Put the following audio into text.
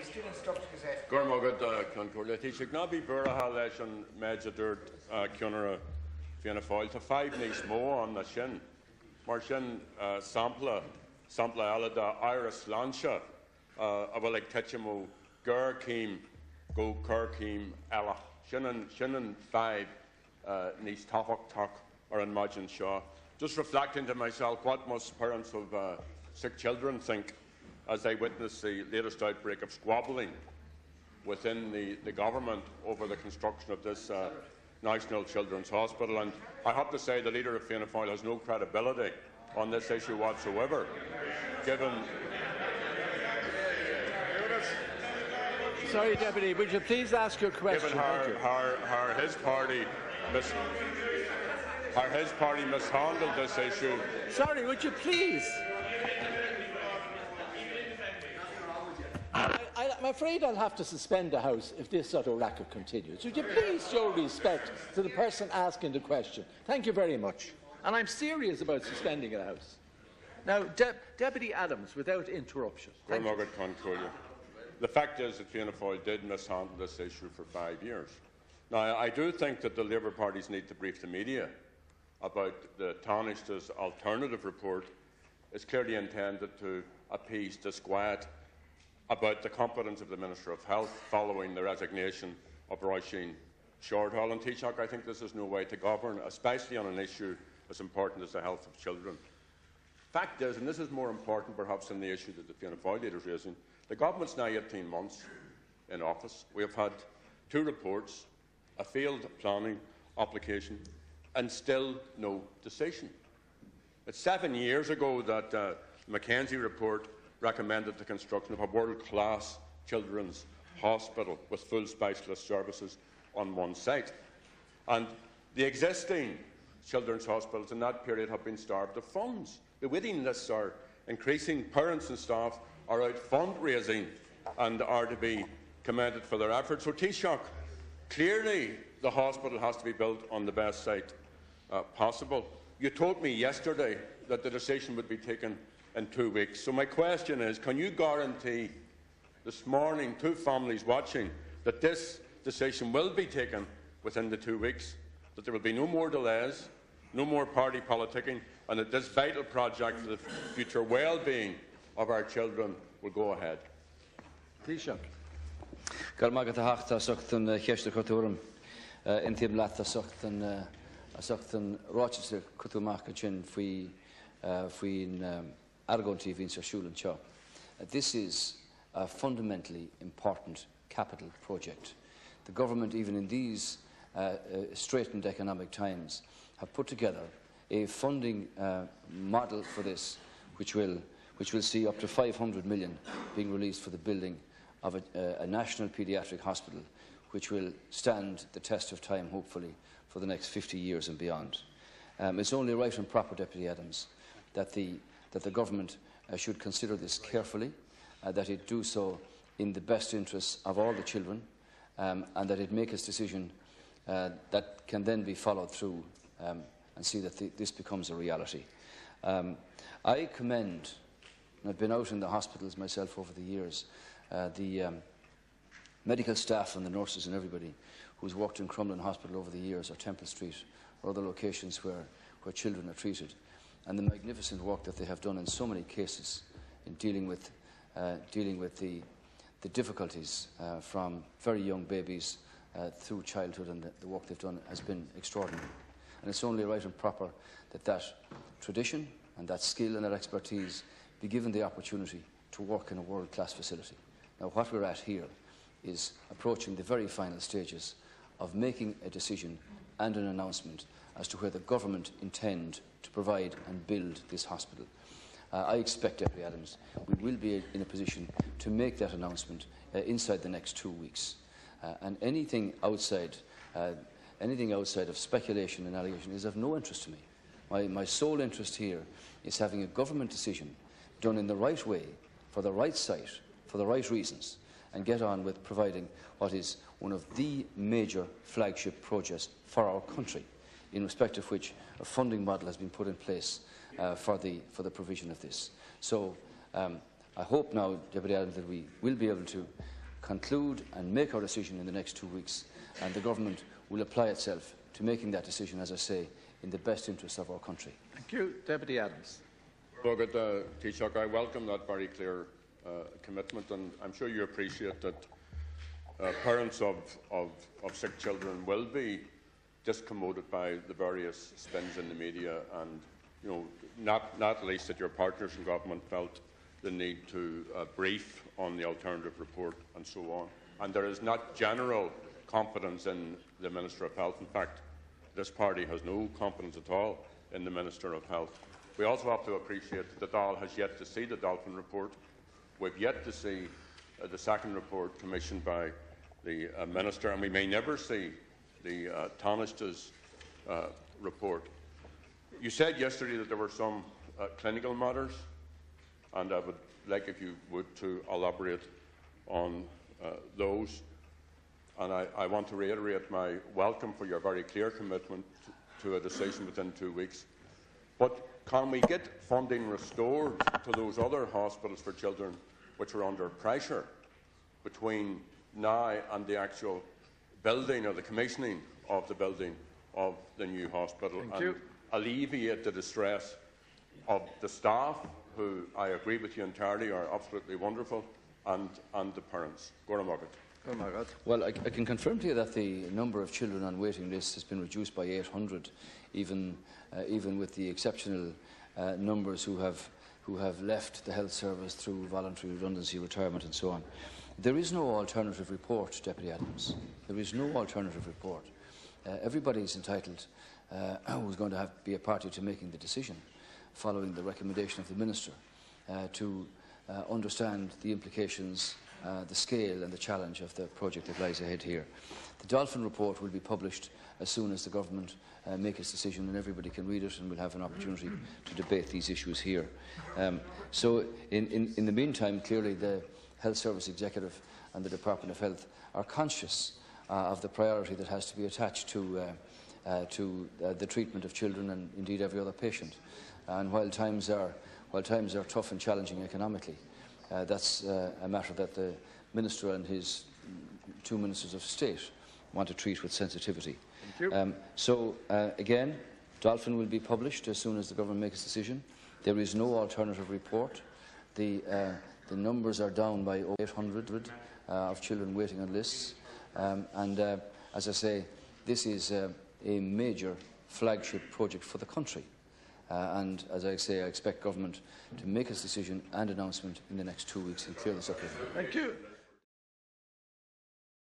Gormogad Concordia. Teach Ignabi Burraha Leshan Major Cunera Fianna Foil to 5 nice mo on the shin. Marshin Sampla Alada Iris Lansha Avalik Tetchamo Gurkeem Go Kirkeem Ella Shinnan 5 nice Tahok or Imagine Shaw. Just reflecting to myself, what must parents of sick children think as they witness the latest outbreak of squabbling within the government over the construction of this National Children's Hospital. And I have to say the leader of Fianna Fáil has no credibility on this issue whatsoever, given... Sorry, Deputy, would you please ask your question? Given how his party mishandled this issue. Sorry, would you please? I'm afraid I'll have to suspend the House if this sort of racket continues. Would you please show respect to the person asking the question? Thank you very much. And I'm serious about suspending the House. Now, Deputy Adams, without interruption. The fact is that Fianna Fáil did mishandle this issue for 5 years. Now, I do think that the Labour parties need to brief the media about the Taoiseach's alternative report. Is clearly intended to appease disquiet about the competence of the Minister of Health following the resignation of Roisin Shortall and Taoiseach. I think this is no way to govern, especially on an issue as important as the health of children. Fact is, and this is more important perhaps than the issue that the Fianna Fáil leader is raising, the government's now 18 months in office. We have had 2 reports, a failed planning application, and still no decision. It's 7 years ago that the McKenzie report recommended the construction of a world-class children's hospital with full specialist services on one site. And the existing children's hospitals in that period have been starved of funds. The waiting lists are increasing. Parents and staff are out fundraising and are to be commended for their efforts. So, Taoiseach, clearly the hospital has to be built on the best site possible. You told me yesterday that the decision would be taken in 2 weeks. So my question is, can you guarantee this morning to families watching that this decision will be taken within the 2 weeks, that there will be no more delays, no more party politicking, and that this vital project for the future well-being of our children will go ahead? Taoiseach. This is a fundamentally important capital project. The government, even in these straitened economic times, have put together a funding model for this, which will see up to 500 million being released for the building of a national paediatric hospital, which will stand the test of time, hopefully, for the next 50 years and beyond. It's only right and proper, Deputy Adams, that the government should consider this carefully, that it do so in the best interests of all the children, and that it make its decision that can then be followed through and see that this becomes a reality. I commend, and I've been out in the hospitals myself over the years, the medical staff and the nurses and everybody who's worked in Crumlin Hospital over the years, or Temple Street, or other locations where children are treated, and the magnificent work that they have done in so many cases in dealing with the difficulties from very young babies through childhood, and the work they've done has been extraordinary. And it's only right and proper that tradition and that skill and that expertise be given the opportunity to work in a world-class facility. Now, what we're at here is approaching the very final stages of making a decision and an announcement as to where the government intend to provide and build this hospital. I expect, Deputy Adams, we will be in a position to make that announcement inside the next 2 weeks. And anything outside of speculation and allegation is of no interest to me. My sole interest here is having a government decision done in the right way, for the right site, for the right reasons, and get on with providing what is one of the major flagship projects for our country, in respect of which a funding model has been put in place for the provision of this. So I hope now, Deputy Adams, that we will be able to conclude and make our decision in the next 2 weeks, and the Government will apply itself to making that decision, as I say, in the best interest of our country. Thank you. Deputy Adams. Taoiseach, I welcome that very clear commitment, and I'm sure you appreciate that parents of sick children will be discommoded by the various spins in the media, and not least that your partners in government felt the need to brief on the alternative report and so on. And there is not general confidence in the Minister of Health. In fact, this party has no confidence at all in the Minister of Health. We also have to appreciate that the Dáil has yet to see the Dolphin report. We've yet to see the second report commissioned by the Minister, and we may never see the Taoiseach's report. You said yesterday that there were some clinical matters, and I would like, if you would, to elaborate on those. And I want to reiterate my welcome for your very clear commitment to a decision within 2 weeks. But can we get funding restored to those other hospitals for children which are under pressure between now and the actual building or the commissioning of the building of the new hospital, and alleviate the distress of the staff, who I agree with you entirely are absolutely wonderful, and the parents? Well, I can confirm to you that the number of children on waiting lists has been reduced by 800, even with the exceptional numbers who have left the health service through voluntary redundancy, retirement and so on. There is no alternative report, Deputy Adams. There is no alternative report. Everybody is entitled, who's going to be a party to making the decision, following the recommendation of the Minister, to understand the implications, the scale and the challenge of the project that lies ahead here. The Dolphin report will be published as soon as the Government make its decision, and everybody can read it, and we'll have an opportunity to debate these issues here. So in the meantime, clearly the Health Service Executive and the Department of Health are conscious of the priority that has to be attached to the treatment of children and indeed every other patient. And while times are tough and challenging economically, that's a matter that the Minister and his 2 Ministers of State want to treat with sensitivity. Again, Dolphin will be published as soon as the Government makes a decision. There is no alternative report. The numbers are down by 800 of children waiting on lists. As I say, this is a major flagship project for the country. And as I say, I expect Government to make its decision and announcement in the next 2 weeks and clear this up. Thank you.